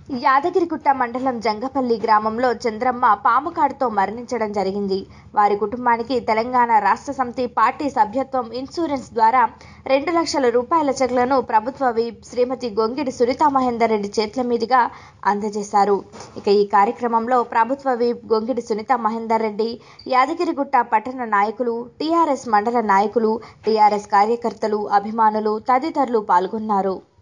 యాదగిరిగుట్ట మండలం జంగపల్లి గ్రామంలో చంద్రమ్మ పాముకాటుతో మరణించడం జరిగింది. వారి కుటుంబానికి తెలంగాణ రాష్ట్ర సమితి పార్టీ సభ్యత్వం ఇన్సూరెన్స్ ద్వారా 2 లక్షల రూపాయల చెక్లను ప్రభుత్వ విప్ శ్రీమతి గొంగిడి సునీతా మహేందర్ రెడ్డి చేతుల మీదుగా అందజేశారు. ఇక ఈ కార్యక్రమంలో ప్రభుత్వ విప్ గొంగిడి సునీతా మహేందర్ రెడ్డి, యాదగిరిగుట్ట పట్టణ నాయకులు, టీఆర్ఎస్ మండల నాయకులు, టీఆర్ఎస్ కార్యకర్తలు, అభిమానులు తదితరులు పాల్గొన్నారు.